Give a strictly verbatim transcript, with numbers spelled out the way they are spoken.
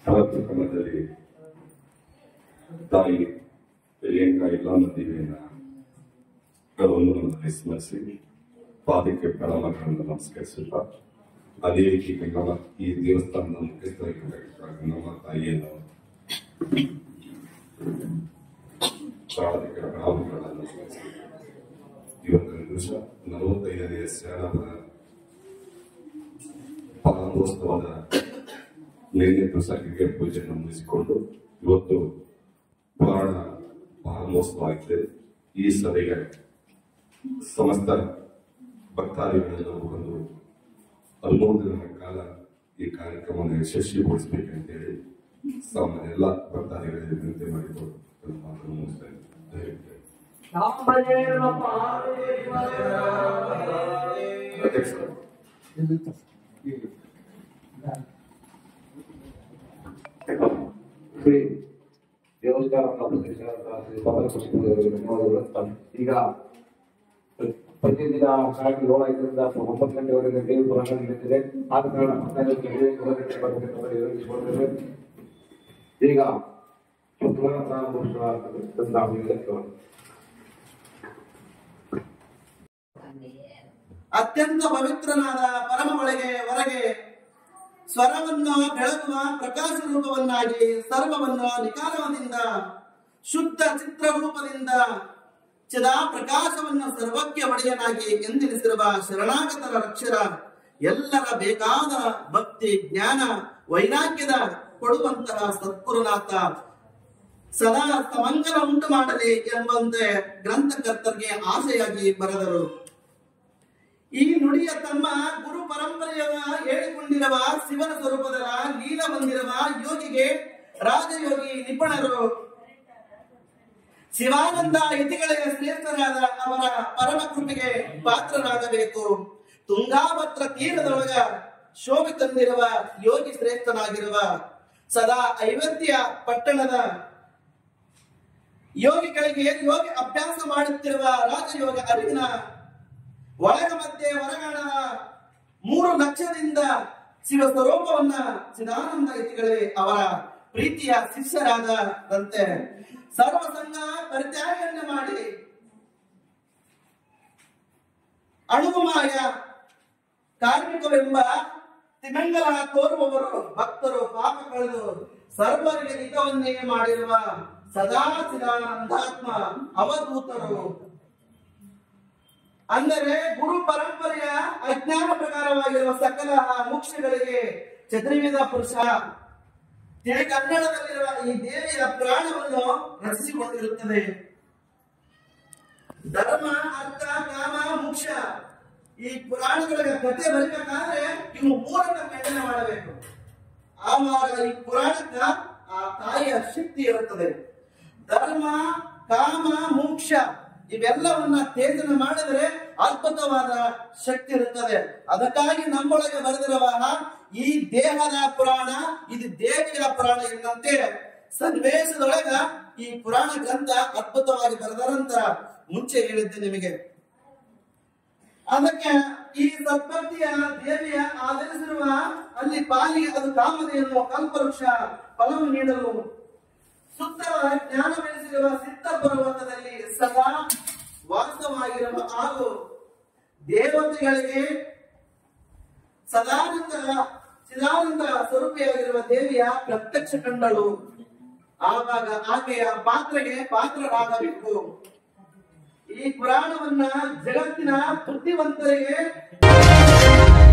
ಅವತ್ತು ಕ್ರಮದಲ್ಲಿ ತಾಯಿ ಪ್ರಿಯಾಂಕಾ ಇಲ್ಲಾಮ ದೇವಿಯನ್ನ ನಮ್ಮಲ್ಲಿ ಸ್ಮರಿಸಿ ಪಾದಕ್ಕೆ ಪ್ರಣಾಮಗಳನ್ನು ನಮಸ್ಕರಿಸುತ್ತಾ ಅದೇ ರೀತಿ ನಮ್ಮ ಈ ದೇವಸ್ಥಾನದ ಮುಖ್ಯಸ್ಥರಾಗಿರ್ತಕ್ಕಂಥ ನಮ್ಮ ತಾಯಿಯನ್ನು ಪಾದಕ್ಕೆ ಪ್ರಣಾಮಗಳನ್ನು ನಮಸ್ಕರಿಸಿ ಇವತ್ತಿನ ದಿವಸ ನಲವತ್ತೈದನೇ ಶರಣರ ಪಾದೋತ್ಸವದ ನೇರ ಪ್ರಸಾದಕ್ಕೆ ಪೂಜೆಯನ್ನು ಮುಗಿಸಿಕೊಂಡು ಇವತ್ತು ಪುರಾಣ ಪಾದೋತ್ಸವ ಆಗಿದೆ. ಈ ಸಭೆಗೆ ಸಮಸ್ತ ಭಕ್ತಾದಿಗಳೆಲ್ಲರೂ ಬಂದು ಹದಿಮೂರು ದಿನಗಳ ಕಾಲ ಈ ಕಾರ್ಯಕ್ರಮವನ್ನು ಯಶಸ್ವಿಗೊಳಿಸಬೇಕಂತೇಳಿ ಸಾಮಾನ್ಯ ಎಲ್ಲ ಭಕ್ತಾದಿಗಳಿಗೆ ವಿನಂತಿ ಮಾಡಿಕೊಂಡು ನನ್ನ ಮಾತನ್ನು ಮುಗಿಸ್ತಾ ಇದ್ದೇನೆ. ಶ್ರೀ ದೇವಸ್ಥಾನ ಈಗ ಪ್ರತಿದಿನ ಬೆಳಗ್ಗೆ ಏಳು ಐದರಿಂದ ಒಂಬತ್ತು ಗಂಟೆವರೆಗೆ ದೇವಿ ಪುರಾಣ ನಡೆಯುತ್ತಿದೆ. ಆದ ಕಾರಣ ಹದಿನೈದು ಗಂಟೆ ಈಗ ಅತ್ಯಂತ ಪವಿತ್ರನಾದ ಪರಮ ಒಳಗೆ ಹೊರಗೆ ಸ್ವರವನ್ನು ಬೆಳಗುವ ಪ್ರಕಾಶ ರೂಪವನ್ನಾಗಿ ಸರ್ವವನ್ನು ನಿಕಾಲದಿಂದ ಶುದ್ಧ ಚಿತ್ರರೂಪದಿಂದ ಚಿದಾ ಪ್ರಕಾಶವನ್ನು ಸರ್ವಕ್ಕೆ ಒಡೆಯನಾಗಿ ಎಂದೆನಿಸಿರುವ ಶರಣಾಗತರ ರಕ್ಷರ ಎಲ್ಲರ ಬೇಕಾದ ಭಕ್ತಿ ಜ್ಞಾನ ವೈರಾಗ್ಯದ ಕೊಡುವಂತಹ ಸದ್ಗುರುನಾಥ ಸದಾ ಸಮಂಗಲ ಉಂಟು ಮಾಡಲಿ ಎಂಬಂತೆ ಗ್ರಂಥಕರ್ತರಿಗೆ ಆಶೆಯಾಗಿ ಬರೆದರು. ಈ ನುಡಿಯ ತಮ್ಮ ಗುರು ಪರಂಪರೆಯನ್ನ ಹೇಳಿಕೊಂಡಿರುವ ಶಿವನ ಸ್ವರೂಪದ ಲೀಲ ಹೊಂದಿರುವ ಯೋಗಿಗೆ ರಾಜಯೋಗಿ ನಿಪುಣರು ಶಿವಾನಂದ ಯತಿಗಳೇ ಶ್ರೇಷ್ಠರಾದ ಅವರ ಪರಮ ಕೃಪೆಗೆ ಪಾತ್ರರಾಗಬೇಕು. ತುಂಗಾಭದ್ರ ತೀರದೊಳಗ ಶೋಭೆ ತಂದಿರುವ ಯೋಗಿ ಶ್ರೇಷ್ಠನಾಗಿರುವ ಸದಾ ಐವತ್ಯ ಪಟ್ಟಣದ ಯೋಗಿಗಳಿಗೆ ಯೋಗಿ ಅಭ್ಯಾಸ ಮಾಡುತ್ತಿರುವ ರಾಜಯೋಗ ಅರಿವಿನ ಒಳಗ ಮಧ್ಯೆ ಹೊರಗಾಣದ ಮೂರು ಲಕ್ಷದಿಂದ ಶಿವ ಸ್ವರೂಪವನ್ನ ಚಿದಾನಂದ ಯತಿಗಳೇ ಅವರ ಪ್ರೀತಿಯ ಶಿಷ್ಯರಾದಂತೆ ಸರ್ವಸಂಗ ಪರಿತ್ಯಾಗವನ್ನು ಮಾಡಿ ಅಣುಗುಮಾಯ ಕಾರ್ಮಿಕರೆಂಬ ತಿಮಂಗಲ ತೋರುವವರು ಭಕ್ತರು ಪಾಪ ಕಳೆದು ಸರ್ವರಿಗೆ ಹಿತವನ್ನೇ ಮಾಡಿರುವ ಸದಾ ಚಿದಾನಂದಾತ್ಮ ಅವಧೂತರು ಅಂದರೆ ಗುರು ಪರಂಪರೆಯ ಅಜ್ಞಾನ ಪ್ರಕಾರವಾಗಿರುವ ಸಕಲ ಮುಕ್ಷಗಳಿಗೆ ಚತುರ್ವಿಧ ಪುರುಷ ತಿಳಿ ಕನ್ನಡದಲ್ಲಿರುವ ಈ ದೇವಿಯ ಪ್ರಾಣವನ್ನು ರಚಿಸಿಕೊಂಡಿರುತ್ತದೆ. ಧರ್ಮ ಅರ್ಥ ಕಾಮ ಮೋಕ್ಷ ಈ ಪುರಾಣಗಳ ಕಥೆ ಬರಬೇಕಾದ್ರೆ ಇವು ಮೂರನ್ನ ಖಂಡನೆ ಮಾಡಬೇಕು. ಆವಾಗ ಈ ಪುರಾಣಕ್ಕ ಆ ತಾಯಿಯ ಶಕ್ತಿ ಇರುತ್ತದೆ. ಧರ್ಮ ಕಾಮ ಮೋಕ್ಷ ಇವೆಲ್ಲವನ್ನ ತೇಜನ ಮಾಡಿದರೆ ಅದ್ಭುತವಾದ ಶಕ್ತಿ ಇರುತ್ತದೆ. ಅದಕ್ಕಾಗಿ ನಮ್ಮೊಳಗೆ ಬರೆದಿರುವ ಈ ದೇಹದ ಪುರಾಣ ಇದು ದೇವಿಯ ಪುರಾಣ ಎಂದಂತೆ ಸನ್ನಿವೇಶದೊಳಗ ಈ ಪುರಾಣ ಗ್ರಂಥ ಅದ್ಭುತವಾಗಿ ಬರೆದರಂತ ಮುಂಚೆ ಹೇಳಿದ್ದೆ ನಿಮಗೆ. ಅದಕ್ಕೆ ಈ ಸದ್ಭಕ್ತಿಯ ದೇವಿಯ ಆಧರಿಸಿರುವ ಅಲ್ಲಿ ಪಾಲಿಗೆ ಅದು ಕಾಮಧೇನು ಕಲ್ಪವೃಕ್ಷ ಫಲವು ನೀಡಲು ಸುತ್ತಲ ಜ್ಞಾನವೆನಿಸಿರುವ ಸಿದ್ಧ ಪರ್ವತದಲ್ಲಿ ಸದಾ ವಾಸವಾಗಿರುವ ಹಾಗೂ ದೇವತೆಗಳಿಗೆ ಸದಾನಂದ ಚಿದಾನಂದ ಸ್ವರೂಪಿಯಾಗಿರುವ ದೇವಿಯ ಪ್ರತ್ಯಕ್ಷ ಕಂಡಳು. ಆವಾಗ ಆಕೆಯ ಪಾತ್ರೆಗೆ ಪಾತ್ರರಾಗಬೇಕು. ಈ ಪುರಾಣವನ್ನ ಜಗತ್ತಿನ ಬುದ್ಧಿವಂತರಿಗೆ